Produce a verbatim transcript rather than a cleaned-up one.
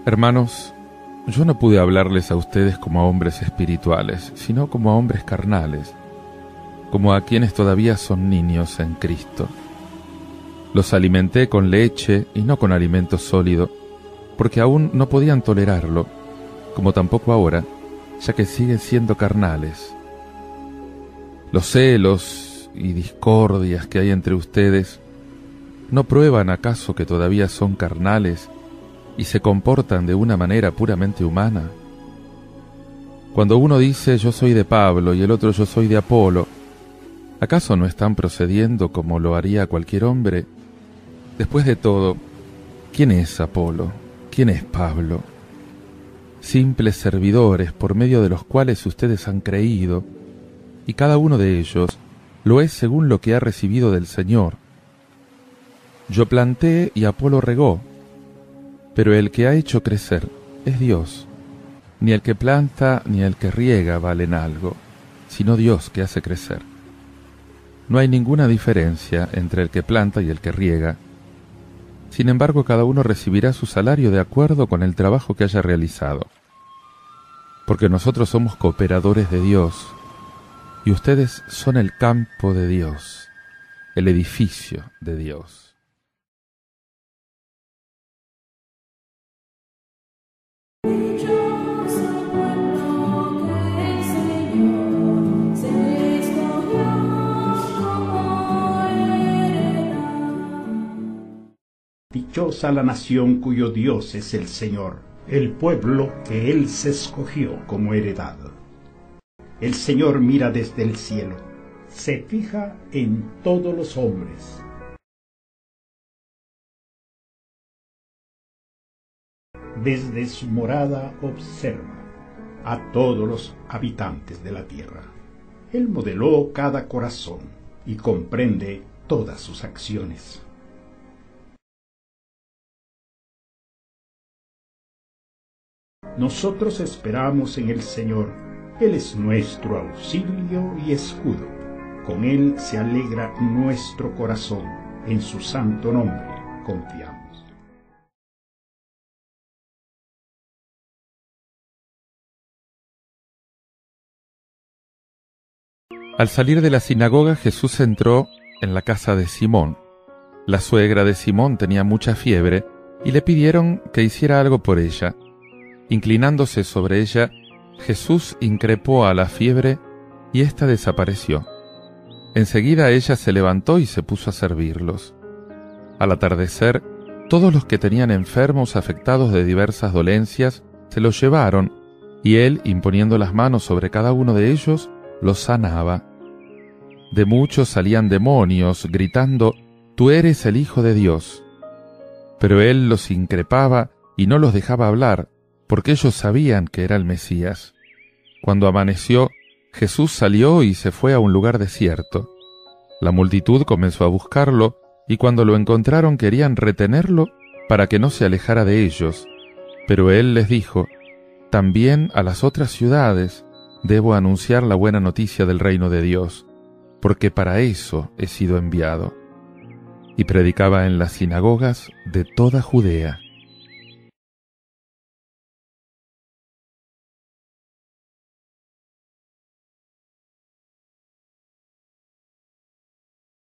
Hermanos, yo no pude hablarles a ustedes como a hombres espirituales, sino como a hombres carnales, como a quienes todavía son niños en Cristo. Los alimenté con leche y no con alimento sólido, porque aún no podían tolerarlo, como tampoco ahora, ya que siguen siendo carnales. Los celos y discordias que hay entre ustedes, ¿no prueban acaso que todavía son carnales y se comportan de una manera puramente humana? Cuando uno dice yo soy de Pablo y el otro yo soy de Apolo, ¿acaso no están procediendo como lo haría cualquier hombre? Después de todo, ¿quién es Apolo? ¿Quién es Pablo? Simples servidores por medio de los cuales ustedes han creído, y cada uno de ellos lo es según lo que ha recibido del Señor. Yo planté y Apolo regó, pero el que ha hecho crecer es Dios. Ni el que planta ni el que riega valen algo, sino Dios que hace crecer. No hay ninguna diferencia entre el que planta y el que riega. Sin embargo, cada uno recibirá su salario de acuerdo con el trabajo que haya realizado. Porque nosotros somos cooperadores de Dios, y ustedes son el campo de Dios, el edificio de Dios. Dichosa la nación cuyo Dios es el Señor, el pueblo que Él se escogió como heredad. El Señor mira desde el cielo, se fija en todos los hombres. Desde su morada observa a todos los habitantes de la tierra. Él modeló cada corazón y comprende todas sus acciones. Nosotros esperamos en el Señor, Él es nuestro auxilio y escudo. Con Él se alegra nuestro corazón, en su santo nombre confiamos. Al salir de la sinagoga, Jesús entró en la casa de Simón. La suegra de Simón tenía mucha fiebre y le pidieron que hiciera algo por ella. Inclinándose sobre ella, Jesús increpó a la fiebre y ésta desapareció. Enseguida ella se levantó y se puso a servirlos. Al atardecer, todos los que tenían enfermos afectados de diversas dolencias se los llevaron, y él, imponiendo las manos sobre cada uno de ellos, los sanaba. De muchos salían demonios, gritando, «Tú eres el Hijo de Dios». Pero él los increpaba y no los dejaba hablar, porque ellos sabían que era el Mesías. Cuando amaneció, Jesús salió y se fue a un lugar desierto. La multitud comenzó a buscarlo, y cuando lo encontraron querían retenerlo para que no se alejara de ellos. Pero él les dijo, «También a las otras ciudades debo anunciar la buena noticia del reino de Dios, porque para eso he sido enviado». Y predicaba en las sinagogas de toda Judea.